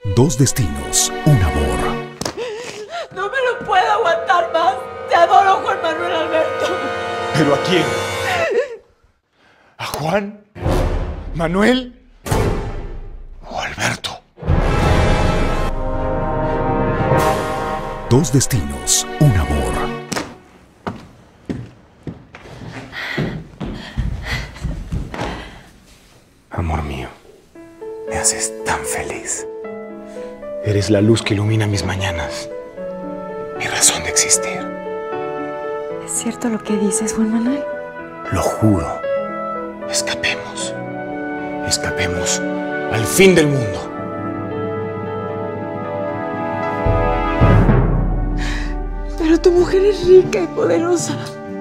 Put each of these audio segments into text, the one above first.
Dos destinos, un amor. No me lo puedo aguantar más. Te adoro, Juan Manuel Alberto. ¿Pero a quién? ¿A Juan? ¿Manuel? ¿O Alberto? Dos destinos, un amor. Amor mío, me haces tan feliz. Eres la luz que ilumina mis mañanas, mi razón de existir. ¿Es cierto lo que dices, Juan Manuel? Lo juro. Escapemos. Escapemos al fin del mundo. Pero tu mujer es rica y poderosa.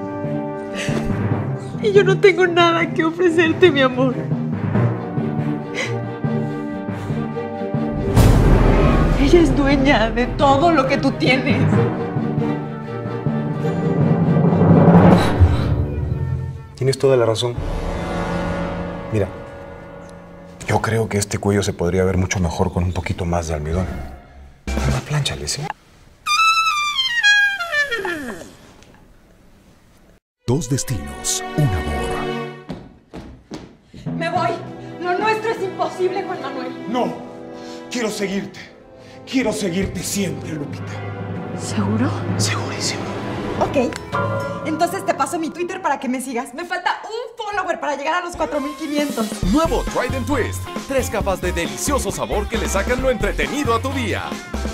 Y yo no tengo nada que ofrecerte, mi amor. Ella es dueña de todo lo que tú tienes. Tienes toda la razón. Mira, yo creo que este cuello se podría ver mucho mejor con un poquito más de almidón. Nada, plánchale, ¿sí? Dos destinos, un amor. Me voy. Lo nuestro es imposible, Juan Manuel. No, quiero seguirte. Quiero seguirte siempre, Lupita. ¿Seguro? Segurísimo. Ok, entonces te paso mi Twitter para que me sigas. Me falta un follower para llegar a los 4,500. Nuevo Trident Twist. 3 capas de delicioso sabor que le sacan lo entretenido a tu día.